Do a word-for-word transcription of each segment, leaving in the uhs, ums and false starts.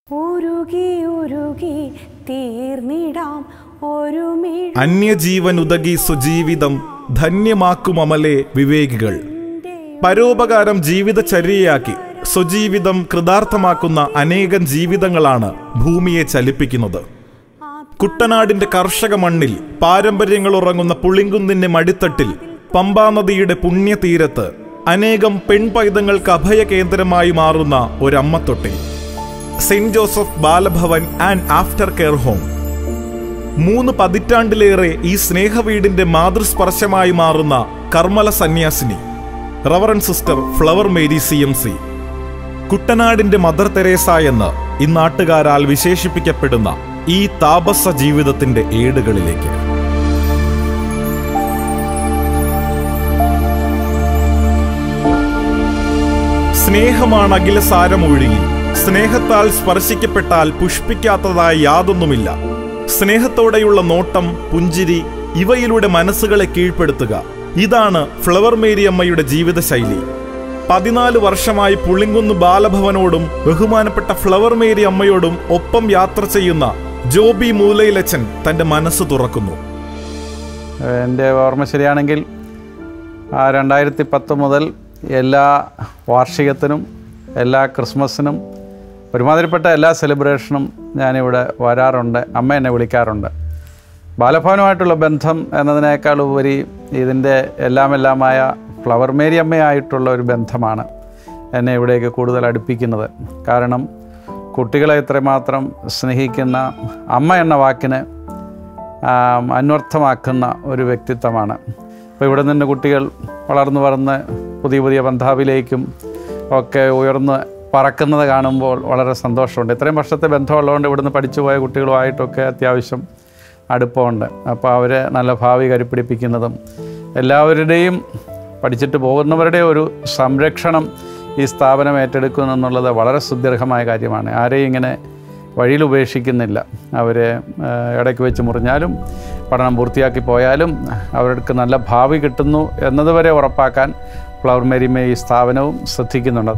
അന്യജീവൻ ഉദകി സ്വജീവിതം ധന്യമാക്കുമമലേ വിവേകികൾ. പരോപകാരം ജീവിതചര്യയാക്കി സ്വജീവിതം കൃതാർത്ഥമാക്കുന്ന അനേകം ജീവിതങ്ങളാണ് ഭൂമിയെ ചലിപ്പിക്കുന്നത്. കുട്ടനാടിന്റെ കർഷക മണ്ണിൽ പാരമ്പര്യങ്ങൾ ഉറങ്ങുന്ന പുളിങ്കുന്നിന്റെ മടിത്തട്ടിൽ പമ്പാനദിയുടെ പുണ്യതീരത്ത് അനേകം പെൺപൈതങ്ങൾക്ക് അഭയകേന്ദ്രമായി മാറുന്ന ഒരമ്മത്തൊട്ടിൽ, saint Joseph Balabhavan and after care home. മൂന്ന് പതിറ്റാണ്ടിലേറെ ഈ സ്നേഹവീടിന്റെ മാതൃസ്പർശമായി മാറുന്ന കർമ്മല സന്യാസിനി reverend sister Flower Mary C M C. കുട്ടനാടിന്റെ മദർ തെരേസ എന്ന് ഇന്നാട്ടുകാരാൽ വിശേഷിപ്പിക്കപ്പെടുന്ന ഈ താപസ ജീവിതത്തിന്റെ ഏടുകളിലേക്ക് സ്നേഹമാണ് അഖിലസാരമൊഴുകി. സ്നേഹത്താൽ സ്പർശിക്കപ്പെട്ടാൽ പുഷ്പിക്കാത്തതായി യാതൊന്നുമില്ല. സ്നേഹത്തോടെയുള്ള നോട്ടം, പുഞ്ചിരി, ഇവയിലൂടെ മനസ്സുകളെ കീഴ്പ്പെടുത്തുക, ഇതാണ് ഫ്ലവർ മേരി അമ്മയുടെ ജീവിതശൈലി. പതിനാല് വർഷമായി പുളിങ്കുന്ന് ബാലഭവനോടും ബഹുമാനപ്പെട്ട ഫ്ലവർ മേരി അമ്മയോടും ഒപ്പം യാത്ര ചെയ്യുന്ന ജോബി മൂലയിലച്ചൻ തൻ്റെ മനസ്സ് തുറക്കുന്നു. എൻ്റെ ഓർമ്മ ശരിയാണെങ്കിൽ രണ്ടായിരത്തി പത്ത് മുതൽ എല്ലാ വാർഷികത്തിനും എല്ലാ ക്രിസ്മസിനും ഒരുമാതിരിപ്പെട്ട എല്ലാ സെലിബ്രേഷനും ഞാനിവിടെ വരാറുണ്ട്. അമ്മ എന്നെ വിളിക്കാറുണ്ട്. ബാലഭവനുമായിട്ടുള്ള ബന്ധം എന്നതിനേക്കാൾ ഉപരി ഇതിൻ്റെ എല്ലാം എല്ലാമായ ഫ്ലവർ മേരി അമ്മയായിട്ടുള്ള ഒരു ബന്ധമാണ് എന്നെ ഇവിടേക്ക് കൂടുതൽ അടുപ്പിക്കുന്നത്. കാരണം കുട്ടികളെ ഇത്രമാത്രം സ്നേഹിക്കുന്ന അമ്മ എന്ന വാക്കിനെ അന്വർത്ഥമാക്കുന്ന ഒരു വ്യക്തിത്വമാണ്. അപ്പോൾ ഇവിടെ നിന്ന് കുട്ടികൾ വളർന്നു വളർന്ന് പുതിയ പുതിയ ബന്ധാവിലേക്കും ഒക്കെ ഉയർന്ന് പറക്കുന്നത് കാണുമ്പോൾ വളരെ സന്തോഷമുണ്ട്. ഇത്രയും വർഷത്തെ ബന്ധമുള്ളതുകൊണ്ട് ഇവിടുന്ന് പഠിച്ചു പോയ കുട്ടികളുമായിട്ടൊക്കെ അത്യാവശ്യം അടുപ്പമുണ്ട്. അപ്പോൾ അവരെ നല്ല ഭാവി കരുപ്പിടിപ്പിക്കുന്നതും എല്ലാവരുടെയും പഠിച്ചിട്ട് പോകുന്നവരുടെ ഒരു സംരക്ഷണം ഈ സ്ഥാപനം ഏറ്റെടുക്കുന്നു എന്നുള്ളത് വളരെ സുദീർഘമായ കാര്യമാണ്. ആരെയും ഇങ്ങനെ വഴിയിൽ ഉപേക്ഷിക്കുന്നില്ല. അവരെ ഇടയ്ക്ക് വെച്ച് മുറിഞ്ഞാലും പഠനം പൂർത്തിയാക്കി പോയാലും അവർക്ക് നല്ല ഭാവി കിട്ടുന്നു എന്നതുവരെ ഉറപ്പാക്കാൻ ഫ്ലവർ മേരിമേ ഈ സ്ഥാപനവും ശ്രദ്ധിക്കുന്നുണ്ട്.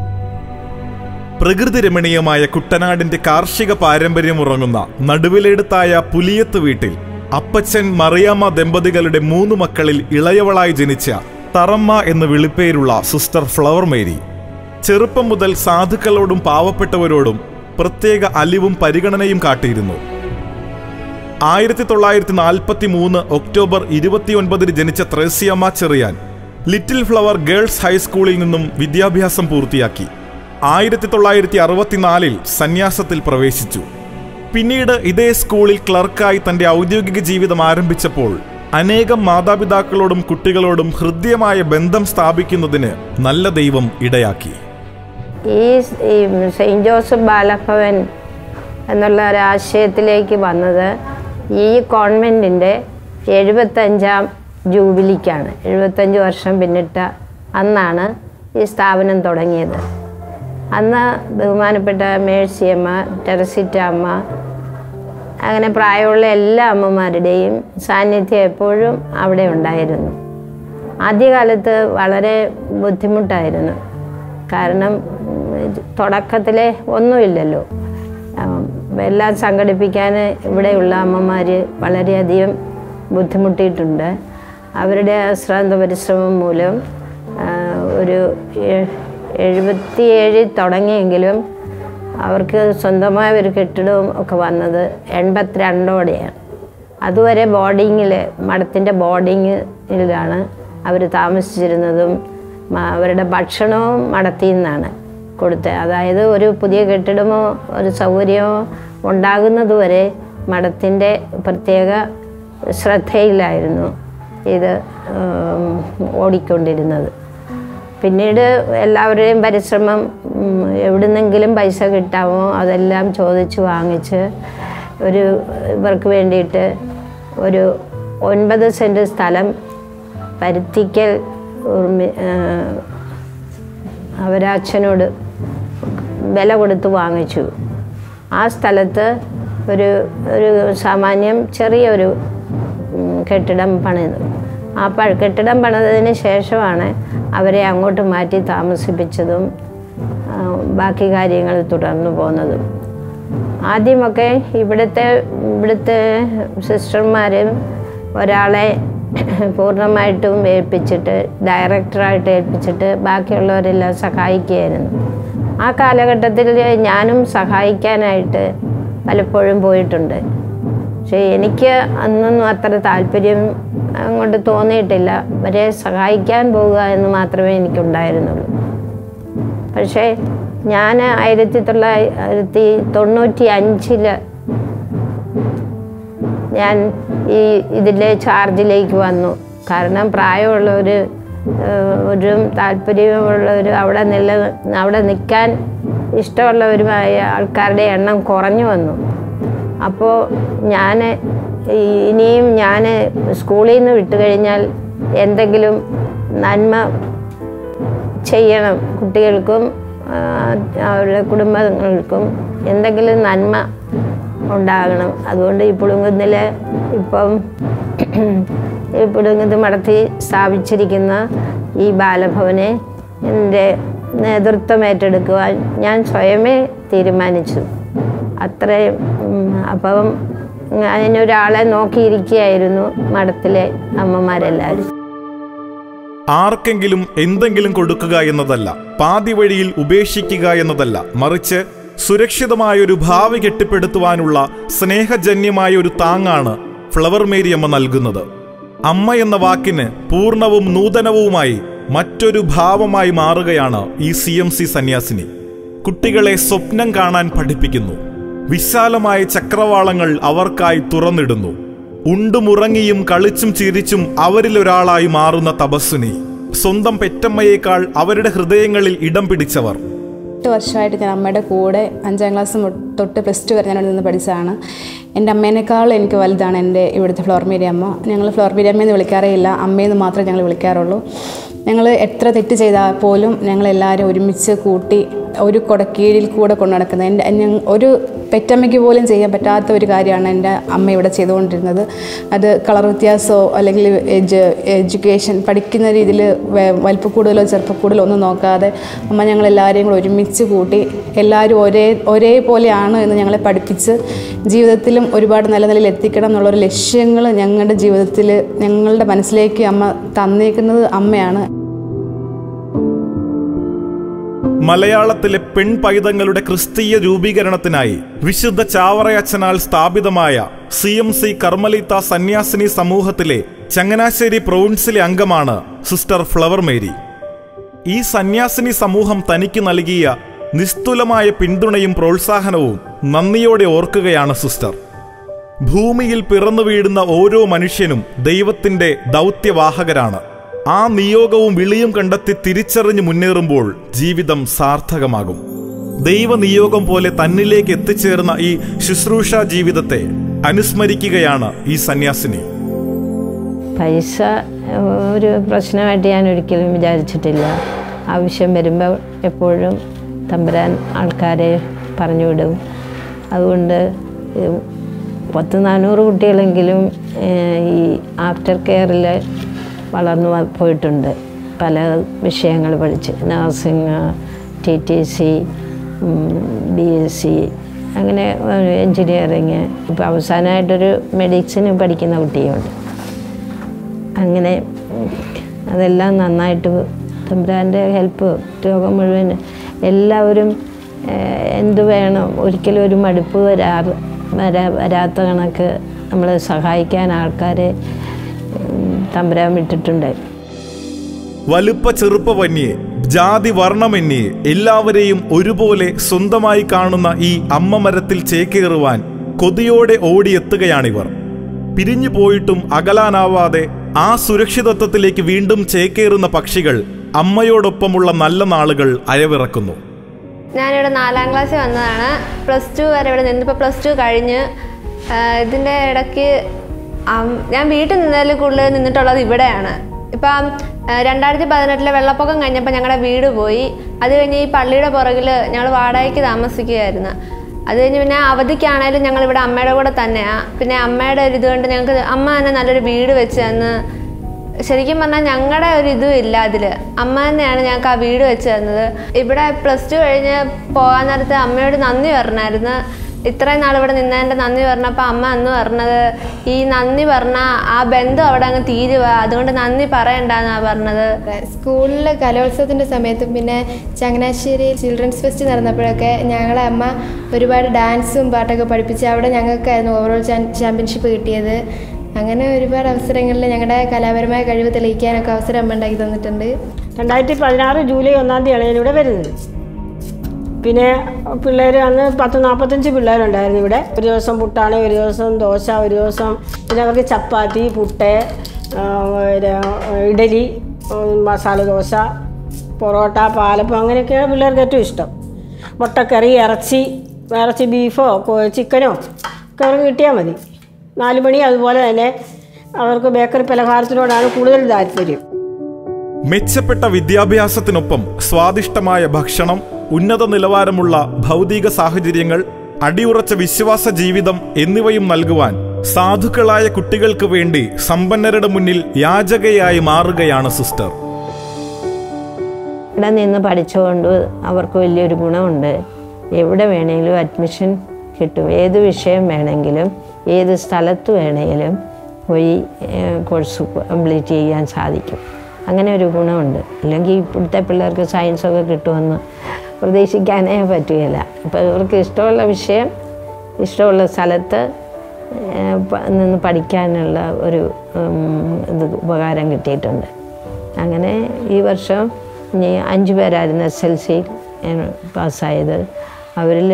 പ്രകൃതി രമണീയമായ കുട്ടനാടിന്റെ കാർഷിക പാരമ്പര്യം ഉറങ്ങുന്ന നടുവിലെടുത്തായ പുലിയത്ത് വീട്ടിൽ അപ്പച്ചൻ മറിയാമ്മ ദമ്പതികളുടെ മൂന്ന് മക്കളിൽ ഇളയവളായി ജനിച്ച തറമ്മ എന്ന് വിളിപ്പേരുള്ള സിസ്റ്റർ ഫ്ലവർ മേരി ചെറുപ്പം മുതൽ സാധുക്കളോടും പാവപ്പെട്ടവരോടും പ്രത്യേക അലിവും പരിഗണനയും കാട്ടിയിരുന്നു. ആയിരത്തി തൊള്ളായിരത്തി നാൽപ്പത്തി മൂന്ന് ഒക്ടോബർ ഇരുപത്തിയൊൻപതിന് ജനിച്ച Thresiamma Cherian Little Flower Girls ഹൈസ്കൂളിൽ നിന്നും വിദ്യാഭ്യാസം പൂർത്തിയാക്കി. ആയിരത്തി തൊള്ളായിരത്തി അറുപത്തിനാലിൽ സന്യാസത്തിൽ പ്രവേശിച്ചു. പിന്നീട് ഇതേ സ്കൂളിൽ ക്ലർക്കായി തന്റെ ഔദ്യോഗിക ജീവിതം ആരംഭിച്ചപ്പോൾ അനേകം മാതാപിതാക്കളോടും കുട്ടികളോടും ഹൃദ്യമായ ബന്ധം സ്ഥാപിക്കുന്നതിന് നല്ല ദൈവം ഇടയാക്കി. ഈ സെയിൻറ്റ് ജോസഫ് ബാലഭവൻ എന്നുള്ള ഒരാശയത്തിലേക്ക് വന്നത് ഈ കോൺവെൻറ്റിൻ്റെ എഴുപത്തഞ്ചാം ജൂബിലിക്കാണ്. എഴുപത്തഞ്ച് വർഷം പിന്നിട്ട അന്നാണ് ഈ സ്ഥാപനം തുടങ്ങിയത്. അന്ന് ബഹുമാനപ്പെട്ട മേഴ്സിയമ്മ, ടെറസിറ്റ അമ്മ, അങ്ങനെ പ്രായമുള്ള എല്ലാ അമ്മമാരുടെയും സാന്നിധ്യം എപ്പോഴും അവിടെ ഉണ്ടായിരുന്നു. ആദ്യകാലത്ത് വളരെ ബുദ്ധിമുട്ടായിരുന്നു. കാരണം തുടക്കത്തിലെ ഒന്നുമില്ലല്ലോ. എല്ലാം സംഘടിപ്പിക്കാൻ ഇവിടെയുള്ള അമ്മമാർ വളരെയധികം ബുദ്ധിമുട്ടിയിട്ടുണ്ട്. അവരുടെ അശ്രാന്ത പരിശ്രമം മൂലം ഒരു എഴുപത്തിയേഴിൽ തുടങ്ങിയെങ്കിലും അവർക്ക് സ്വന്തമായ ഒരു കെട്ടിടവും ഒക്കെ വന്നത് എൺപത്തിരണ്ടോടെയാണ്. അതുവരെ ബോർഡിങ്ങിൽ, മഠത്തിൻ്റെ ബോർഡിങ്ങിലാണ് അവർ താമസിച്ചിരുന്നതും. അവരുടെ ഭക്ഷണവും മഠത്തിൽ നിന്നാണ് കൊടുത്തത്. അതായത് ഒരു പുതിയ കെട്ടിടമോ ഒരു സൗകര്യമോ ഉണ്ടാകുന്നതുവരെ മഠത്തിൻ്റെ പ്രത്യേക ശ്രദ്ധയിലായിരുന്നു ഇത് ഓടിക്കൊണ്ടിരുന്നത്. പിന്നീട് എല്ലാവരുടെയും പരിശ്രമം, എവിടുന്നെങ്കിലും പൈസ കിട്ടാമോ അതെല്ലാം ചോദിച്ച് വാങ്ങിച്ച് ഒരു ഇവർക്ക് വേണ്ടിയിട്ട് ഒരു ഒൻപത് സെൻറ്റ് സ്ഥലം പരുത്തിക്കൽ അവരച്ഛനോട് വില കൊടുത്ത് വാങ്ങിച്ചു. ആ സ്ഥലത്ത് ഒരു ഒരു സാമാന്യം ചെറിയൊരു കെട്ടിടം പണിതു. ആ പ കെട്ടിടം പണിതതിന് ശേഷമാണ് അവരെ അങ്ങോട്ട് മാറ്റി താമസിപ്പിച്ചതും ബാക്കി കാര്യങ്ങൾ തുടർന്നു പോകുന്നതും. ആദ്യമൊക്കെ ഇവിടുത്തെ ഇവിടുത്തെ സിസ്റ്റർമാരും ഒരാളെ പൂർണ്ണമായിട്ടും ഏൽപ്പിച്ചിട്ട് ഡയറക്ടറായിട്ട് ഏൽപ്പിച്ചിട്ട് ബാക്കിയുള്ളവരെല്ലാം സഹായിക്കുകയായിരുന്നു. ആ കാലഘട്ടത്തിൽ ഞാനും സഹായിക്കാനായിട്ട് പലപ്പോഴും പോയിട്ടുണ്ട്. പക്ഷേ എനിക്ക് അന്നൊന്നും അത്ര താല്പര്യം അങ്ങോട്ട് തോന്നിയിട്ടില്ല. അവരെ സഹായിക്കാൻ പോവുക എന്ന് മാത്രമേ എനിക്കുണ്ടായിരുന്നുള്ളൂ. പക്ഷേ ഞാൻ ആയിരത്തി തൊള്ളായിരത്തി തൊണ്ണൂറ്റി അഞ്ചിൽ ഞാൻ ഈ ഇതിലെ ചാർജിലേക്ക് വന്നു. കാരണം പ്രായമുള്ളവർ ഒരു താല്പര്യമുള്ളവർ അവിടെ നില അവിടെ നിൽക്കാൻ ഇഷ്ടമുള്ളവരുമായ ആൾക്കാരുടെ എണ്ണം കുറഞ്ഞു വന്നു. അപ്പോൾ ഞാൻ ഇനിയും ഞാൻ സ്കൂളിൽ നിന്ന് വിട്ടു കഴിഞ്ഞാൽ എന്തെങ്കിലും നന്മ ചെയ്യണം, കുട്ടികൾക്കും അവരുടെ കുടുംബങ്ങൾക്കും എന്തെങ്കിലും നന്മ ഉണ്ടാകണം. അതുകൊണ്ട് ഈ പുളുങ്കുന്നിൽ ഇപ്പം ഈ പുളുങ്കുന്ന് മടത്തി സ്ഥാപിച്ചിരിക്കുന്ന ഈ ബാലഭവനെ എൻ്റെ നേതൃത്വം ഏറ്റെടുക്കുവാൻ ഞാൻ സ്വയമേ തീരുമാനിച്ചു. അത്രയും അപ്പം അതിനൊരാളെ നോക്കിയിരിക്കുകയായിരുന്നു മഠത്തിലെ അമ്മമാരെല്ലാവരും. ആർക്കെങ്കിലും എന്തെങ്കിലും കൊടുക്കുക എന്നതല്ല, പാതി വഴിയിൽ ഉപേക്ഷിക്കുക എന്നതല്ല, മറിച്ച് സുരക്ഷിതമായൊരു ഭാവി കെട്ടിപ്പടുത്തുവാനുള്ള സ്നേഹജന്യമായ ഒരു താങ്ങാണ് ഫ്ലവർ മേരി അമ്മ നൽകുന്നത്. അമ്മ എന്ന വാക്കിന് പൂർണ്ണവും നൂതനവുമായി മറ്റൊരു ഭാവമായി മാറുകയാണ് ഈ സി എം സി സന്യാസിനി. കുട്ടികളെ സ്വപ്നം കാണാൻ പഠിപ്പിക്കുന്നു. വിശാലമായ ചക്രവാളങ്ങൾ അവർക്കായി തുറന്നിടുന്നു. ഉണ്ടുമുറങ്ങിയും കളിച്ചും ചിരിച്ചും അവരിലൊരാളായി മാറുന്ന തപസ്വിനി. സ്വന്തം പെറ്റമ്മയേക്കാൾ അവരുടെ ഹൃദയങ്ങളിൽ ഇടം പിടിച്ചവർ. എട്ട് വർഷമായിട്ട് ഞാൻ അമ്മയുടെ കൂടെ അഞ്ചാം ക്ലാസ് തൊട്ട് പ്ലസ് ടു വരെ ഞാൻ അവിടെ നിന്ന് പഠിച്ചതാണ്. എൻ്റെ അമ്മേനേക്കാൾ എനിക്ക് വലുതാണ് എൻ്റെ ഇവിടുത്തെ ഫ്ലവർ മേരി അമ്മ. ഞങ്ങൾ ഫ്ലവർ മേരി അമ്മയെന്ന് വിളിക്കാറേ ഇല്ല, അമ്മയെന്ന് മാത്രമേ ഞങ്ങൾ വിളിക്കാറുള്ളൂ. ഞങ്ങൾ എത്ര തെറ്റ് ചെയ്താൽ പോലും ഞങ്ങളെല്ലാവരും ഒരുമിച്ച് കൂട്ടി ഒരു കൊടക്കീഴിൽ കൂടെ കൊണ്ടു നടക്കുന്നത്. എൻ്റെ ഒരു പെറ്റമ്മയ്ക്ക് പോലും ചെയ്യാൻ പറ്റാത്ത ഒരു കാര്യമാണ് എൻ്റെ അമ്മ ഇവിടെ ചെയ്തുകൊണ്ടിരുന്നത്. അത് കളർ വ്യത്യാസമോ അല്ലെങ്കിൽ എജ് എഡ്യൂക്കേഷൻ പഠിക്കുന്ന രീതിയിൽ വലിപ്പക്കൂടുതലോ ചെറുപ്പക്കൂടുതലോ ഒന്നും നോക്കാതെ അമ്മ ഞങ്ങളെല്ലാവരെയും കൂടെ ഒരുമിച്ച് കൂട്ടി എല്ലാവരും ഒരേ ഒരേപോലെയാണ് എന്ന് ഞങ്ങളെ പഠിപ്പിച്ച് ജീവിതത്തിലും ഒരുപാട് നല്ല നിലയിൽ എത്തിക്കണം എന്നുള്ളൊരു ലക്ഷ്യങ്ങൾ ഞങ്ങളുടെ ജീവിതത്തിൽ ഞങ്ങളുടെ മനസ്സിലേക്ക് അമ്മ തന്നേക്കുന്നത് അമ്മയാണ്. മലയാളത്തിലെ പെൺപൈതങ്ങളുടെ ക്രിസ്തീയ രൂപീകരണത്തിനായി വിശുദ്ധ ചാവറയച്ചനാൽ സ്ഥാപിതമായ സി എം സി കർമ്മലീത്ത സന്യാസിനി സമൂഹത്തിലെ ചങ്ങനാശ്ശേരി പ്രൊവിൻസിലെ അംഗമാണ് സിസ്റ്റർ ഫ്ലവർ മേരി. ഈ സന്യാസിനി സമൂഹം തനിക്ക് നൽകിയ നിസ്തുലമായ പിന്തുണയും പ്രോത്സാഹനവും നന്ദിയോടെ ഓർക്കുകയാണ് സിസ്റ്റർ. ഭൂമിയിൽ പിറന്നു വീഴുന്ന ഓരോ മനുഷ്യനും ദൈവത്തിന്റെ ദൗത്യവാഹകരാണ്. ആ നിയോഗവും വിളിയും കണ്ടെത്തി തിരിച്ചറിഞ്ഞ് മുന്നേറുമ്പോൾ ജീവിതം സാർത്ഥകമാകും. ദൈവനിയോഗം പോലെ തന്നിലേക്ക് എത്തിച്ചേർന്ന ഈ ശുശ്രൂഷ ജീവിതത്തെ അനുസ്മരിക്കുകയാണ് ഈ സന്യാസിനി. പൈസ ഒരു പ്രശ്നമായിട്ട് ഞാൻ ഒരിക്കലും വിചാരിച്ചിട്ടില്ല. ആവശ്യം വരുമ്പോൾ എപ്പോഴും തമ്പുരാൻ ആൾക്കാരെ പറഞ്ഞുവിടും. അതുകൊണ്ട് പത്ത് നാനൂറ് കുട്ടികളെങ്കിലും ഈ ആഫ്റ്റർ കെയറിൽ വളർന്നു പോയിട്ടുണ്ട്. പല വിഷയങ്ങൾ പഠിച്ച് nursing, T T C, B S C, അങ്ങനെ എൻജിനീയറിങ്, ഇപ്പോൾ അവസാനമായിട്ടൊരു മെഡിസിന് പഠിക്കുന്ന കുട്ടിയുണ്ട്. അങ്ങനെ അതെല്ലാം നന്നായിട്ട് തമ്പുരാൻ്റെ ഹെൽപ്പ് ലോകം മുഴുവൻ എല്ലാവരും എന്തു വേണം, ഒരിക്കലും ഒരു മടുപ്പ് വരാറ് വരാ വരാത്ത കണക്ക് നമ്മൾ സഹായിക്കാൻ ആൾക്കാരെ തമ്പുരാൻ വിട്ടിട്ടുണ്ട്. വലുപ്പ ചെറുപ്പമന്യേ ജാതി വർണ്ണമെന്യേ എല്ലാവരെയും ഒരുപോലെ സ്വന്തമായി കാണുന്ന ഈ അമ്മ മരത്തിൽ ചേക്കേറുവാൻ കൊതിയോടെ ഓടിയെത്തുകയാണിവർ. പിരിഞ്ഞു പോയിട്ടും അകലാനാവാതെ ആ സുരക്ഷിതത്വത്തിലേക്ക് വീണ്ടും ചേക്കേറുന്ന പക്ഷികൾ അമ്മയോടൊപ്പമുള്ള നല്ല നാളുകൾ അയവിറക്കുന്നു. ഞാനിവിടെ നാലാം ക്ലാസ്സിൽ വന്നതാണ്. പ്ലസ് ടു വരെ ഇവിടെ നിന്നിപ്പോൾ പ്ലസ് ടു കഴിഞ്ഞ് ഇതിൻ്റെ ഇടയ്ക്ക് ഞാൻ വീട്ടിൽ നിന്നതിൽ കൂടുതൽ നിന്നിട്ടുള്ളത് ഇവിടെയാണ്. ഇപ്പം രണ്ടായിരത്തി പതിനെട്ടിലെ വെള്ളപ്പൊക്കം കഴിഞ്ഞപ്പോൾ ഞങ്ങളുടെ വീട് പോയി. അത് കഴിഞ്ഞ് ഈ പള്ളിയുടെ പുറകിൽ ഞങ്ങൾ വാടകയ്ക്ക് താമസിക്കുകയായിരുന്നു. അത് കഴിഞ്ഞ് പിന്നെ അവധിക്കാണേലും ഞങ്ങളിവിടെ അമ്മയുടെ കൂടെ തന്നെയാണ്. പിന്നെ അമ്മയുടെ ഒരു ഇത് കൊണ്ട് ഞങ്ങൾക്ക് അമ്മ തന്നെ നല്ലൊരു വീട് വെച്ച് തന്ന്, ശരിക്കും പറഞ്ഞാൽ ഞങ്ങളുടെ ഒരു ഇതും ഇല്ല അതിൽ, അമ്മ തന്നെയാണ് ഞങ്ങൾക്ക് ആ വീട് വെച്ച് തന്നത്. ഇവിടെ പ്ലസ് ടു കഴിഞ്ഞ് പോകാൻ നേരത്ത് അമ്മയോട് നന്ദി പറഞ്ഞായിരുന്നു. ഇത്രയും നാൾ ഇവിടെ നിന്നതിൻ്റെ നന്ദി പറഞ്ഞപ്പോൾ അമ്മ അന്ന് പറഞ്ഞത് ഈ നന്ദി പറഞ്ഞാൽ ആ ബന്ധം അവിടെ അങ്ങ് തീരുക, അതുകൊണ്ട് നന്ദി പറയണ്ടെന്നാണ് പറഞ്ഞത്. സ്കൂളിലെ കലോത്സവത്തിൻ്റെ സമയത്തും പിന്നെ ചങ്ങനാശ്ശേരി ചിൽഡ്രൻസ് ഫെസ്റ്റ് നടന്നപ്പോഴൊക്കെ ഞങ്ങളെ അമ്മ ഒരുപാട് ഡാൻസും പാട്ടൊക്കെ പഠിപ്പിച്ച് അവിടെ ഞങ്ങൾക്കായിരുന്നു ഓവറോൾ ചാമ്പ്യൻഷിപ്പ് കിട്ടിയത്. അങ്ങനെ ഒരുപാട് അവസരങ്ങളിൽ ഞങ്ങളുടെ കലാപരമായ കഴിവ് തെളിയിക്കാനൊക്കെ അവസരം അമ്മ ഉണ്ടാക്കി തന്നിട്ടുണ്ട്. രണ്ടായിരത്തി പതിനാറ് ജൂലൈ ഒന്നാം തീയതിയാണ് ഞാനിവിടെ വരുന്നത്. പിന്നെ പിള്ളേർ അന്ന് പത്ത് നാൽപ്പത്തഞ്ച് പിള്ളേരുണ്ടായിരുന്നു ഇവിടെ. ഒരു ദിവസം പുട്ടാണ്, ഒരു ദിവസം ദോശ, ഒരു ദിവസം പിന്നെ അവർക്ക് ചപ്പാത്തി, പുട്ട്, ഇഡലി, മസാല ദോശ, പൊറോട്ട, പാലപ്പം, അങ്ങനെയൊക്കെയാണ് പിള്ളേർക്ക് ഏറ്റവും ഇഷ്ടം. മുട്ടക്കറി, ഇറച്ചി, ഇറച്ചി ബീഫോ ചിക്കനോ ഒക്കെ അവർക്ക് കിട്ടിയാൽ മതി. നാല് മണി അതുപോലെ തന്നെ അവർക്ക് ബേക്കറി പലഹാരത്തിനോടാണ് കൂടുതൽ താല്പര്യം. മെച്ചപ്പെട്ട വിദ്യാഭ്യാസത്തിനൊപ്പം സ്വാദിഷ്ടമായ ഭക്ഷണം, ഉന്നത നിലവാരമുള്ള ഭൗതിക സാഹചര്യങ്ങൾ, അടിയുറച്ച വിശ്വാസ ജീവിതം എന്നിവയും നൽകുവാൻ സാധുക്കളായ കുട്ടികൾക്ക് വേണ്ടി സമ്പന്നരുടെ മുന്നിൽ യാചകയായി മാറുകയാണ് സിസ്റ്റർ. ഇവിടെ നിന്ന് പഠിച്ചുകൊണ്ട് അവർക്ക് വലിയൊരു ഗുണമുണ്ട്. എവിടെ വേണമെങ്കിലും അഡ്മിഷൻ കിട്ടും. ഏത് വിഷയം വേണമെങ്കിലും ഏത് സ്ഥലത്ത് വേണമെങ്കിലും പോയി കോഴ്സ് കംപ്ലീറ്റ് ചെയ്യാൻ സാധിക്കും. അങ്ങനെ ഒരു ഗുണമുണ്ട്. അല്ലെങ്കിൽ ഇപ്പോഴത്തെ പിള്ളേർക്ക് സയൻസൊക്കെ കിട്ടുമെന്ന് പ്രതീക്ഷിക്കാനേ പറ്റുകയില്ല. അപ്പോൾ ഇവർക്ക് ഇഷ്ടമുള്ള വിഷയം ഇഷ്ടമുള്ള സ്ഥലത്ത് നിന്ന് പഠിക്കാനുള്ള ഒരു ഇത് ഉപകാരം കിട്ടിയിട്ടുണ്ട്. അങ്ങനെ ഈ വർഷം ഇനി അഞ്ച് പേരായിരുന്നു എസ് എൽ സി പാസ്സായത്. അവരിൽ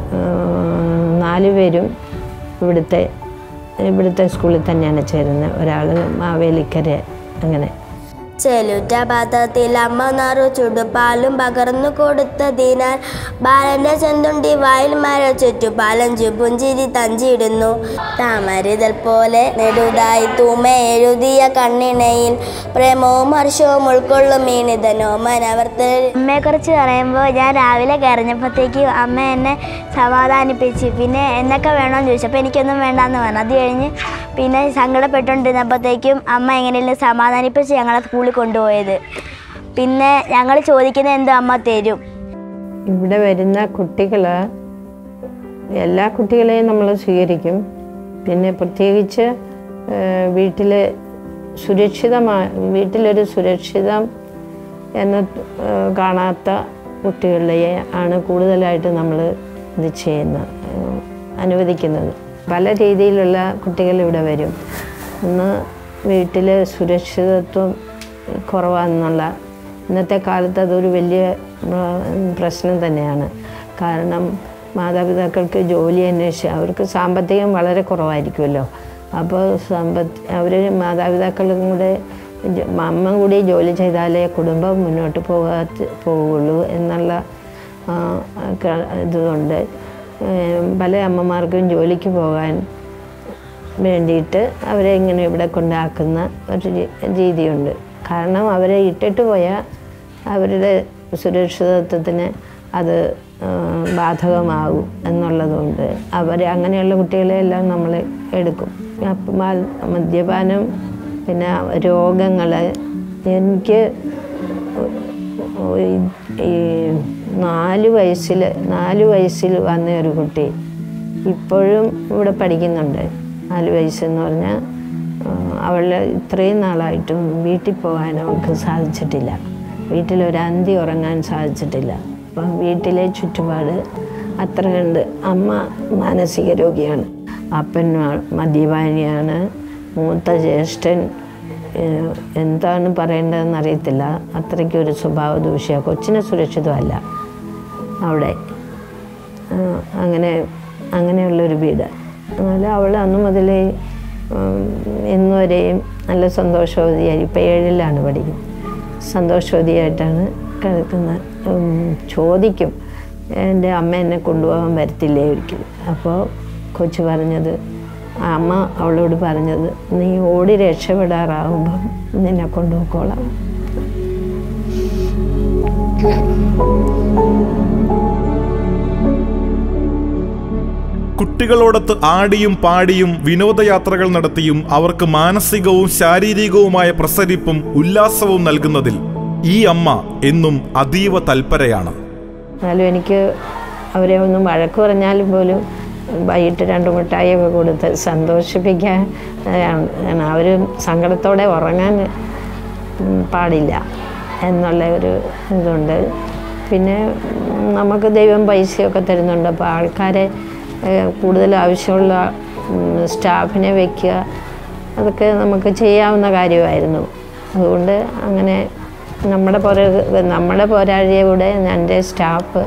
നാല് പേരും ഇവിടുത്തെ ഇവിടുത്തെ സ്കൂളിൽ തന്നെയാണ് ചേരുന്നത്. ഒരാൾ മാവേലിക്കര. അങ്ങനെ ചെലുറ്റ പാത്രത്തിൽ അമ്മ നറു ചുടുപാലും പകർന്നു കൊടുത്തതിനാൽ ബാലന്റെ ചെന്തുണ്ടി വായിൽ മര ചുറ്റുപാലഞ്ചു പുഞ്ചിരി തഞ്ചിടുന്നു. താമരിതൽ പോലെ നെടുതായി തൂമ എഴുതിയ കണ്ണിണയിൽ പ്രേമവും ഹർഷവും ഉൾക്കൊള്ളും മീനിതനോമൻ അവർത്ത്. അമ്മയെക്കുറിച്ച് പറയുമ്പോൾ ഞാൻ രാവിലെ കരഞ്ഞപ്പോഴത്തേക്ക് അമ്മ എന്നെ സമാധാനിപ്പിച്ച് പിന്നെ എന്നൊക്കെ വേണമെന്ന് ചോദിച്ചപ്പോൾ എനിക്കൊന്നും വേണ്ടാന്ന് പറഞ്ഞു. അത് കഴിഞ്ഞ് പിന്നെ സങ്കടപ്പെട്ടുകൊണ്ടിരുന്നപ്പോഴത്തേക്കും അമ്മ എങ്ങനെയും സമാധാനിപ്പിച്ച് ഞങ്ങളെ സ്കൂളിൽ കൊണ്ടുപോയത്. പിന്നെ ഞങ്ങൾ ചോദിക്കുന്ന എന്തോ അമ്മ തരും. ഇവിടെ വരുന്ന കുട്ടികൾ എല്ലാ കുട്ടികളെയും നമ്മൾ സ്വീകരിക്കും. പിന്നെ പ്രത്യേകിച്ച് വീട്ടിൽ സുരക്ഷിതമായ വീട്ടിലൊരു സുരക്ഷിതം എന്ന് കാണാത്ത കുട്ടികളെ ആണ് കൂടുതലായിട്ട് നമ്മൾ ഇത് ചെയ്യുന്നത്, അനുവദിക്കുന്നത്. പല രീതിയിലുള്ള കുട്ടികൾ ഇവിടെ വരും. ഒന്ന് വീട്ടിൽ സുരക്ഷിതത്വം കുറവാണെന്നുള്ള ഇന്നത്തെ കാലത്ത് അതൊരു വലിയ പ്രശ്നം തന്നെയാണ്. കാരണം മാതാപിതാക്കൾക്ക് ജോലി അന്വേഷിച്ച് അവർക്ക് സാമ്പത്തികം വളരെ കുറവായിരിക്കുമല്ലോ. അപ്പോൾ സമ്പത്ത് അവർ മാതാപിതാക്കളും കൂടെ അമ്മ കൂടി ജോലി ചെയ്താലേ കുടുംബം മുന്നോട്ട് പോകാത്ത പോവുള്ളൂ എന്നുള്ള ഇതുകൊണ്ട് പല അമ്മമാർക്കും ജോലിക്ക് പോകാൻ വേണ്ടിയിട്ട് അവരെ ഇങ്ങനെ ഇവിടെ കൊണ്ടാക്കുന്ന ഒരു രീതിയുണ്ട്. കാരണം അവരെ ഇട്ടിട്ട് പോയാൽ അവരുടെ സുരക്ഷിതത്വത്തിന് അത് ബാധകമാകും എന്നുള്ളതുകൊണ്ട് അവരെ അങ്ങനെയുള്ള കുട്ടികളെയെല്ലാം നമ്മൾ എടുക്കും. അപ്പം മദ്യപാനം, പിന്നെ രോഗങ്ങൾ. എനിക്ക് ഈ നാല് വയസ്സിൽ നാല് വയസ്സിൽ വന്ന ഒരു കുട്ടി ഇപ്പോഴും ഇവിടെ പഠിക്കുന്നുണ്ട്. നാല് വയസ്സെന്ന് പറഞ്ഞാൽ അവൾ ഇത്രയും നാളായിട്ടും വീട്ടിൽ പോകാൻ അവൾക്ക് സാധിച്ചിട്ടില്ല. വീട്ടിലൊരു അന്തി ഉറങ്ങാൻ സാധിച്ചിട്ടില്ല. അപ്പം വീട്ടിലെ ചുറ്റുപാട് അത്ര കണ്ട്. അമ്മ മാനസിക രോഗിയാണ്, അപ്പൻ മദ്യപാനിയാണ്, മൂത്ത ജ്യേഷ്ഠൻ എന്താണ് പറയേണ്ടതെന്ന് അറിയത്തില്ല, അത്രയ്ക്കൊരു സ്വഭാവ ദൂഷ്യ. കൊച്ചിനെ സുരക്ഷിതമല്ല അവിടെ. അങ്ങനെ അങ്ങനെയുള്ളൊരു വീട്. എന്നാൽ അവൾ അന്ന് മുതലേ ഇന്നുവരെയും നല്ല സന്തോഷവതിയായി. ഇപ്പം ഏഴിലാണ് പഠിക്കുന്നത്. സന്തോഷവതിയായിട്ടാണ് കിടക്കുന്നത്. ചോദിക്കും, എൻ്റെ അമ്മ എന്നെ കൊണ്ടുപോകാൻ വരത്തില്ലേ ഒരിക്കലും. അപ്പോൾ കൊച്ചു പറഞ്ഞത്, അമ്മ അവളോട് പറഞ്ഞത്, നീ ഓടി രക്ഷപ്പെടാറാവുമ്പം നിന്നെ കൊണ്ടുപോയിക്കോളാം. കുട്ടികളോടൊത്ത് ആടിയും പാടിയും വിനോദയാത്രകൾ നടത്തിയും അവർക്ക് മാനസികവും ശാരീരികവുമായ പ്രസരിപ്പും ഉല്ലാസവും നൽകുന്നതിൽ ഈ അമ്മ എന്നും അതീവ തൽപരയാണ്. എന്നാലും എനിക്ക് അവരെ ഒന്നും വഴക്ക് പറഞ്ഞാലും പോലും വൈകിട്ട് രണ്ട് മിഠായിയൊക്കെ കൊടുത്ത് സന്തോഷിപ്പിക്കാൻ അവർ സങ്കടത്തോടെ ഉറങ്ങാൻ പാടില്ല എന്നുള്ള ഒരു ഇതുണ്ട്. പിന്നെ നമുക്ക് ദൈവം പൈസയൊക്കെ തരുന്നുണ്ട്. അപ്പോൾ ആൾക്കാരെ കൂടുതൽ ആവശ്യമുള്ള സ്റ്റാഫിനെ വയ്ക്കുക, അതൊക്കെ നമുക്ക് ചെയ്യാവുന്ന കാര്യമായിരുന്നു. അതുകൊണ്ട് അങ്ങനെ നമ്മുടെ പോരാ നമ്മുടെ പോരാഴിയെ കൂടെ എൻ്റെ സ്റ്റാഫ്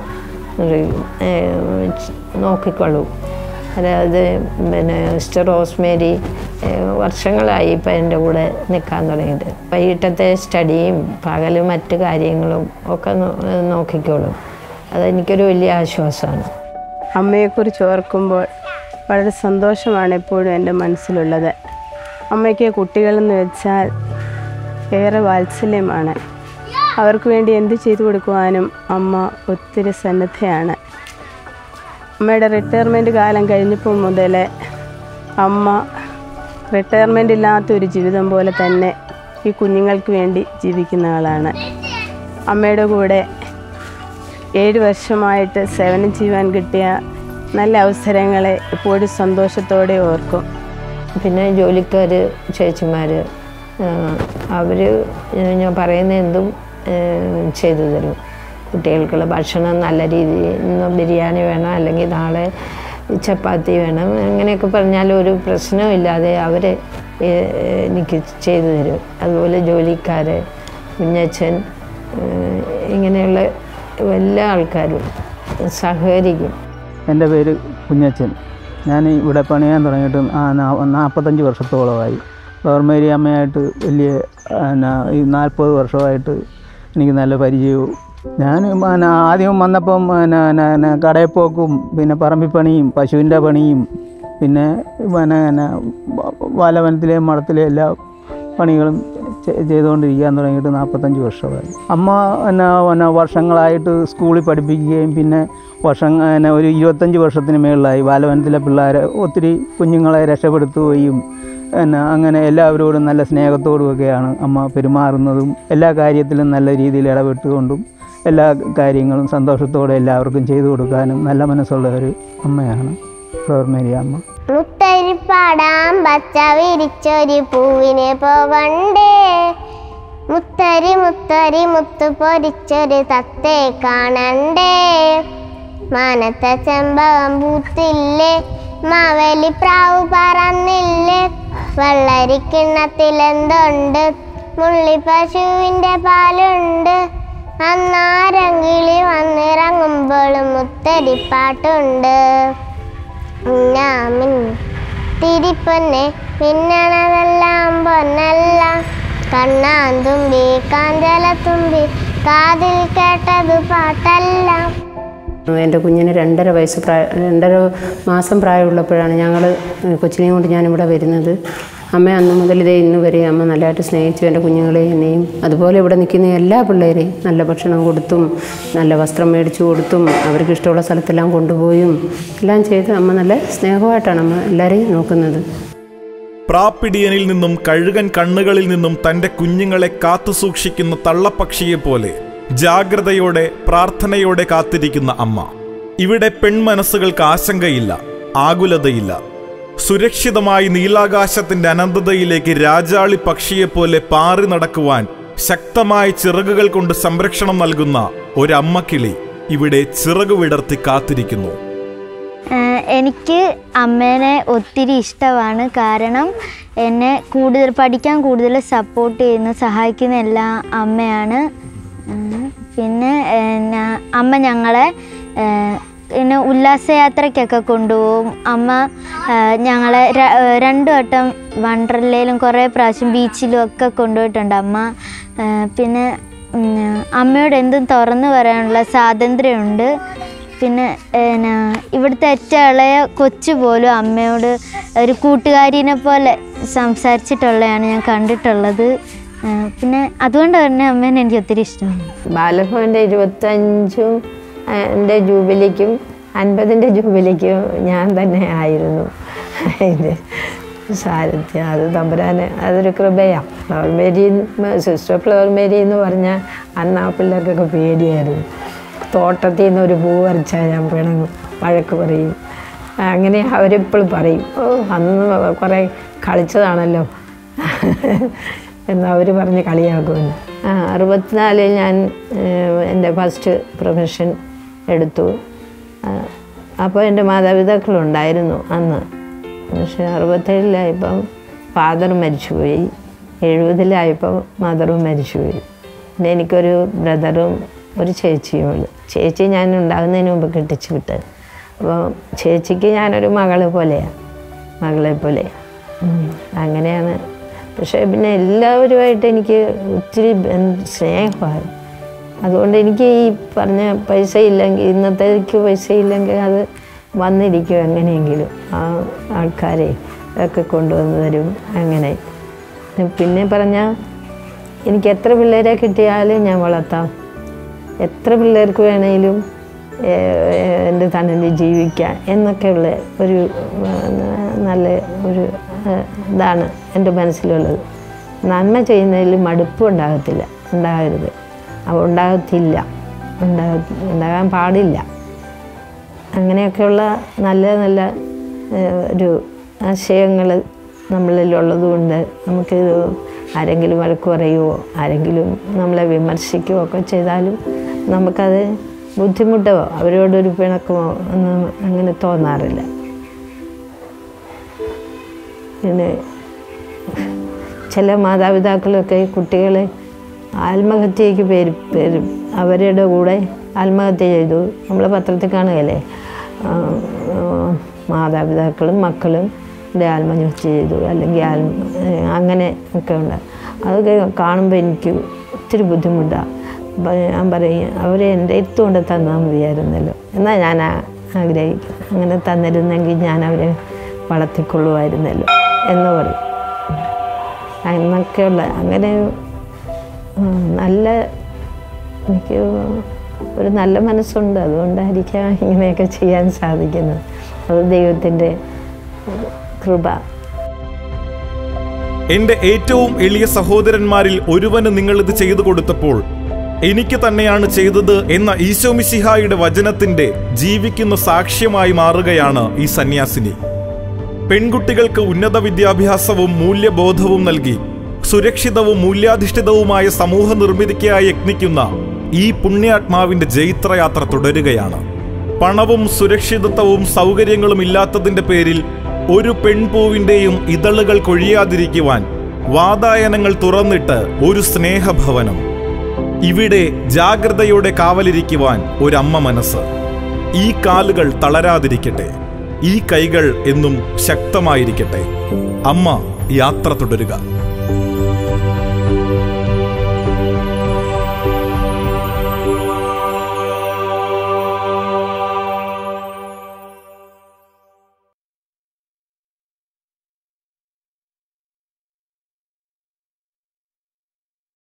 നോക്കിക്കൊള്ളൂ. അതായത് പിന്നെ സിസ്റ്റർ റോസ്മേരി വർഷങ്ങളായി ഇപ്പം എൻ്റെ കൂടെ നിൽക്കാൻ തുടങ്ങിയിട്ട്. വൈകിട്ടത്തെ സ്റ്റഡിയും പകൽ മറ്റ് കാര്യങ്ങളും ഒക്കെ നോക്കിക്കോളും. അതെനിക്കൊരു വലിയ ആശ്വാസമാണ്. അമ്മയെക്കുറിച്ച് ഓർക്കുമ്പോൾ വളരെ സന്തോഷമാണ് എപ്പോഴും എൻ്റെ മനസ്സിലുള്ളത്. അമ്മയ്ക്ക് കുട്ടികളെന്ന് വെച്ചാൽ ഏറെ വാത്സല്യമാണ്. അവർക്ക് വേണ്ടി എന്ത് ചെയ്തു കൊടുക്കുവാനും അമ്മ ഒത്തിരി സന്നദ്ധയാണ്. അമ്മയുടെ റിട്ടയർമെൻറ്റ് കാലം കഴിഞ്ഞപ്പോൾ മുതൽ അമ്മ റിട്ടയർമെൻ്റ് ഇല്ലാത്തൊരു ജീവിതം പോലെ തന്നെ ഈ കുഞ്ഞുങ്ങൾക്ക് വേണ്ടി ജീവിക്കുന്ന ആളാണ്. അമ്മയുടെ കൂടെ ഏഴ് വർഷമായിട്ട് സേവനം ചെയ്യുവാൻ കിട്ടിയ നല്ല അവസരങ്ങളെ എപ്പോഴും സന്തോഷത്തോടെ ഓർക്കും. പിന്നെ ജോലിക്കാർ ചേച്ചിമാർ അവർ ഞാൻ പറയുന്ന എന്തും ചെയ്തു തരും. കുട്ടികൾക്കുള്ള ഭക്ഷണം നല്ല രീതിയിൽ ഇന്ന് ബിരിയാണി വേണം, അല്ലെങ്കിൽ നാളെ ചപ്പാത്തി വേണം, അങ്ങനെയൊക്കെ പറഞ്ഞാൽ ഒരു പ്രശ്നമില്ലാതെ അവർ എനിക്ക് ചെയ്തു തരും. അതുപോലെ ജോലിക്കാർ, കുഞ്ഞച്ഛൻ, ഇങ്ങനെയുള്ള എല്ലാ ആൾക്കാരും സഹകരിക്കും. എൻ്റെ പേര് കുഞ്ഞച്ഛൻ. ഞാൻ ഇവിടെ പണിയാൻ തുടങ്ങിയിട്ട് നാൽപ്പത്തഞ്ച് വർഷത്തോളമായി. ഫ്ലവർമേരി അമ്മയായിട്ട് വലിയ ഈ നാൽപ്പത് വർഷമായിട്ട് എനിക്ക് നല്ല പരിചയവും. ഞാൻ പിന്നെ ആദ്യം വന്നപ്പം പിന്നെ കടയിൽ പോക്കും, പിന്നെ പറമ്പിപ്പണിയും പശുവിൻ്റെ പണിയും, പിന്നെ പിന്നെ വാലവനത്തിലെയും മഠത്തിലെയും എല്ലാ പണികളും ചെയ്തുകൊണ്ടിരിക്കാൻ തുടങ്ങിയിട്ട് നാൽപ്പത്തഞ്ച് വർഷമായി. അമ്മ പിന്നെ പിന്നെ വർഷങ്ങളായിട്ട് സ്കൂളിൽ പഠിപ്പിക്കുകയും പിന്നെ വർഷം പിന്നെ ഒരു ഇരുപത്തഞ്ച് വർഷത്തിന് മേളിലായി ബാലവനത്തിലെ പിള്ളേരെ ഒത്തിരി കുഞ്ഞുങ്ങളെ രക്ഷപ്പെടുത്തുകയും പിന്നെ അങ്ങനെ എല്ലാവരോടും നല്ല സ്നേഹത്തോടുമൊക്കെയാണ് അമ്മ പെരുമാറുന്നതും. എല്ലാ കാര്യത്തിലും നല്ല രീതിയിൽ ഇടപെട്ടുകൊണ്ടും എല്ലാ കാര്യങ്ങളും സന്തോഷത്തോടെ എല്ലാവർക്കും ചെയ്തു കൊടുക്കാനും നല്ല മനസ്സുള്ള ഒരു അമ്മയാണ് ഫ്ലവർമേരി അമ്മ. മുത്തരിപ്പാടാം പച്ച വിരിച്ചൊരു പൂവിനെ പോകണ്ടേ, മുത്തരി മുത്തരി മുത്തു പൊരിച്ചൊരു തത്തെ കാണണ്ടേ, മാനത്തെ ചെമ്പകം പൂത്തില്ലേ, മാവേലി പ്രാവ് പറന്നില്ലേ, വെള്ളരിക്കിണ്ണത്തിലെന്തുണ്ട്, മുള്ളി പശുവിൻ്റെ പാലുണ്ട്, അന്നാരങ്കിളി വന്നിറങ്ങുമ്പോഴും മുത്തരിപ്പാട്ടുണ്ട്. മിന്നാമിൻ തിരിപ്പൊന്നെ മിന്നണതെല്ലാം പൊന്നല്ല, കണ്ണാൻ തുമ്പി കാഞ്ചല തുമ്പി കാതിൽ കേട്ടത് പാട്ടല്ല. എൻ്റെ കുഞ്ഞിന് രണ്ടര വയസ്സ് പ്രായ രണ്ടര മാസം പ്രായമുള്ളപ്പോഴാണ് ഞങ്ങൾ കൊച്ചിനെയും കൊണ്ട് ഞാനിവിടെ വരുന്നത്. അമ്മ അന്ന് മുതൽ ഇതേ ഇന്ന് വരെ അമ്മ നല്ലതായിട്ട് സ്നേഹിച്ചു എൻ്റെ കുഞ്ഞുങ്ങളെ എന്നെയും. അതുപോലെ ഇവിടെ നിൽക്കുന്ന എല്ലാ പിള്ളേരെയും നല്ല ഭക്ഷണം കൊടുത്തും നല്ല വസ്ത്രം മേടിച്ചു കൊടുത്തും അവർക്ക് ഇഷ്ടമുള്ള സ്ഥലത്തെല്ലാം കൊണ്ടുപോയും എല്ലാം ചെയ്ത് അമ്മ നല്ല സ്നേഹമായിട്ടാണ് അമ്മ എല്ലാവരെയും നോക്കുന്നത്. പ്രാപ്പിടിയനിൽ നിന്നും കഴുകൻ കണ്ണുകളിൽ നിന്നും തൻ്റെ കുഞ്ഞുങ്ങളെ കാത്തുസൂക്ഷിക്കുന്ന തള്ളപ്പക്ഷിയെപ്പോലെ ജാഗ്രതയോടെ പ്രാർത്ഥനയോടെ കാത്തിരിക്കുന്ന അമ്മ. ഇവിടെ പെൺമനസ്സുകൾക്ക് ആശങ്കയില്ല, ആകുലതയില്ല. സുരക്ഷിതമായി നീലാകാശത്തിന്റെ അനന്തതയിലേക്ക് രാജാളി പക്ഷിയെപ്പോലെ പാറി നടക്കുവാൻ ശക്തമായ ചിറകുകൾ കൊണ്ട് സംരക്ഷണം നൽകുന്ന ഒരമ്മക്കിളി ഇവിടെ ചിറകു വിടർത്തി കാത്തിരിക്കുന്നു. എനിക്ക് അമ്മേനെ ഒത്തിരി ഇഷ്ടമാണ്. കാരണം എന്നെ കൂടുതൽ പഠിക്കാൻ കൂടുതൽ സപ്പോർട്ട് ചെയ്യുന്ന സഹായിക്കുന്ന എല്ലാ അമ്മയാണ്. പിന്നെ അമ്മ ഞങ്ങളെ പിന്നെ ഉല്ലാസയാത്രയ്ക്കൊക്കെ കൊണ്ടുപോകും. അമ്മ ഞങ്ങളെ രണ്ടു വട്ടം വണ്ടർലയിലും കുറേ പ്രാവശ്യം ബീച്ചിലും ഒക്കെ കൊണ്ടുപോയിട്ടുണ്ട് അമ്മ. പിന്നെ അമ്മയോട് എന്തും തുറന്നു പറയാനുള്ള സ്വാതന്ത്ര്യമുണ്ട്. പിന്നെ ഇവിടുത്തെ ഏറ്റവും ഇളയ കൊച്ചു പോലും അമ്മയോട് ഒരു കൂട്ടുകാരിനെ പോലെ സംസാരിച്ചിട്ടുള്ളതാണ് ഞാൻ കണ്ടിട്ടുള്ളത്. പിന്നെ അതുകൊണ്ട് തന്നെ അമ്മേനെ എനിക്ക് ഒത്തിരി ഇഷ്ടമാണ്. ബാലഭവൻ്റെ ഇരുപത്തഞ്ചും എൻ്റെ ജൂബിലിക്കും അൻപതിൻ്റെ ജൂബിലിക്കും ഞാൻ തന്നെ ആയിരുന്നു ഇത് സാരഥ്യം. അത് തമ്പുരാന് അതൊരു കൃപയാണ്. ഫ്ലവർമേരി സിസ്റ്റർ ഫ്ലവർമേരി എന്ന് പറഞ്ഞാൽ അന്ന് ആ പിള്ളേർക്കൊക്കെ പേടിയായിരുന്നു. തോട്ടത്തിൽ നിന്ന് ഒരു പൂ വരച്ചാൽ ഞാൻ പിണങ്ങും, വഴക്ക് പറയും. അങ്ങനെ അവരെപ്പോഴും പറയും, ഓ അന്ന് കുറേ കളിച്ചതാണല്ലോ എന്നവർ പറഞ്ഞ് കളിയാക്കുമെന്ന്. ആ അറുപത്തിനാലിൽ ഞാൻ എൻ്റെ ഫസ്റ്റ് പ്രൊഫഷൻ എടുത്തു. അപ്പോൾ എൻ്റെ മാതാപിതാക്കളുണ്ടായിരുന്നു അന്ന്. പക്ഷേ അറുപത്തേഴിലായപ്പം ഫാദർ മരിച്ചുപോയി, എഴുപതിലായപ്പോൾ മദറും മരിച്ചുപോയി. പിന്നെ എനിക്കൊരു ബ്രദറും ഒരു ചേച്ചിയും ഉള്ളു. ചേച്ചി ഞാൻ ഉണ്ടാകുന്നതിന് മുമ്പ് കെട്ടിച്ചു വിട്ടത്. അപ്പോൾ ചേച്ചിക്ക് ഞാനൊരു മകളെ പോലെയാണ്, മകളെ പോലെ അങ്ങനെയാണ്. പക്ഷേ പിന്നെ എല്ലാവരുമായിട്ട് എനിക്ക് ഒത്തിരി സ്നേഹമാണ്. അതുകൊണ്ട് എനിക്ക് ഈ പറഞ്ഞ പൈസ ഇല്ലെങ്കിൽ, ഇന്നത്തേക്ക് പൈസ ഇല്ലെങ്കിൽ അത് വന്നിരിക്കും എങ്ങനെയെങ്കിലും. ആ ആൾക്കാരെ ഒക്കെ കൊണ്ടുവന്ന് തരും. അങ്ങനെ പിന്നെ പറഞ്ഞാൽ എനിക്ക് എത്ര പിള്ളേരെ കിട്ടിയാലും ഞാൻ വളർത്താം. എത്ര പിള്ളേർക്ക് വേണമെങ്കിലും എൻ്റെ തണലിൽ ജീവിക്കാം എന്നൊക്കെയുള്ള ഒരു നല്ല ഒരു ഇതാണ് എൻ്റെ മനസ്സിലുള്ളത്. നന്മ ചെയ്യുന്നതിൽ മടുപ്പ് ഉണ്ടാകത്തില്ല, ഉണ്ടാകരുത്, അവ ഉണ്ടാകത്തില്ല, ഉണ്ടാ ഉണ്ടാകാൻ പാടില്ല. അങ്ങനെയൊക്കെയുള്ള നല്ല നല്ല ഒരു ആശയങ്ങൾ നമ്മളിലുള്ളത് കൊണ്ട് നമുക്ക് ആരെങ്കിലും വഴക്ക് പറയുകയോ ആരെങ്കിലും നമ്മളെ വിമർശിക്കുകയോ ഒക്കെ ചെയ്താലും നമുക്കത് ബുദ്ധിമുട്ടോ അവരോടൊരു പിണക്കമോ ഒന്നും അങ്ങനെ തോന്നാറില്ല. പിന്നെ ചില മാതാപിതാക്കളൊക്കെ കുട്ടികളെ ആത്മഹത്യയ്ക്ക് പേര് പേര് അവരുടെ കൂടെ ആത്മഹത്യ ചെയ്തു. നമ്മൾ പത്രത്തിൽ കാണുകയല്ലേ, മാതാപിതാക്കളും മക്കളും ആത്മഹത്യ ചെയ്തു അല്ലെങ്കിൽ ആത്മ അങ്ങനെ ഒക്കെ ഉണ്ട്. അതൊക്കെ കാണുമ്പോൾ എനിക്ക് ഒത്തിരി ബുദ്ധിമുട്ടാണ്. ഞാൻ പറയും, അവരെ എൻ്റെ അടുത്ത് കൊണ്ട് തന്നാൽ മതിയായിരുന്നല്ലോ എന്നാൽ ഞാൻ ആഗ്രഹിക്കും. അങ്ങനെ തന്നിരുന്നെങ്കിൽ ഞാൻ അവരെ വളർത്തിക്കൊള്ളുമായിരുന്നല്ലോ എന്ന് പറയും. എന്നൊക്കെയുള്ള അങ്ങനെ നല്ല എനിക്ക് ഒരു നല്ല മനസ്സുണ്ട്. അതുകൊണ്ടായിരിക്കാം ഇങ്ങനെയൊക്കെ ചെയ്യാൻ സാധിക്കുന്നത്. അത് ദൈവത്തിൻ്റെ കൃപ. എന്റെ ഏറ്റവും എളിയ സഹോദരന്മാരിൽ ഒരുവന് നിങ്ങളിത് ചെയ്തു കൊടുത്തപ്പോൾ എനിക്ക് തന്നെയാണ് ചെയ്തത് എന്ന ഈശോ മിശിഹായുടെ വചനത്തിന്റെ ജീവിക്കുന്ന സാക്ഷ്യമായി മാറുകയാണ് ഈ സന്യാസിനി. പെൺകുട്ടികൾക്ക് ഉന്നത വിദ്യാഭ്യാസവും മൂല്യബോധവും നൽകി സുരക്ഷിതവും മൂല്യാധിഷ്ഠിതവുമായ സമൂഹ നിർമ്മിതിക്കായി യത്നിക്കുന്ന ഈ പുണ്യാത്മാവിന്റെ ജൈത്രയാത്ര തുടരുകയാണ്. പണവും സുരക്ഷിതത്വവും സൗകര്യങ്ങളും ഇല്ലാത്തതിന്റെ പേരിൽ ഒരു പെൺപൂവിന്റെയും ഇതളുകൾ കൊഴിയാതിരിക്കുവാൻ വാതായനങ്ങൾ തുറന്നിട്ട് ഒരു സ്നേഹഭവനം. ഇവിടെ ജാഗ്രതയോടെ കാവലിരിക്കുവാൻ ഒരമ്മ മനസ്സ്. ഈ കാലുകൾ തളരാതിരിക്കട്ടെ, ഈ കൈകൾ എന്നും ശക്തമായിരിക്കട്ടെ. അമ്മ യാത്ര തുടരുക.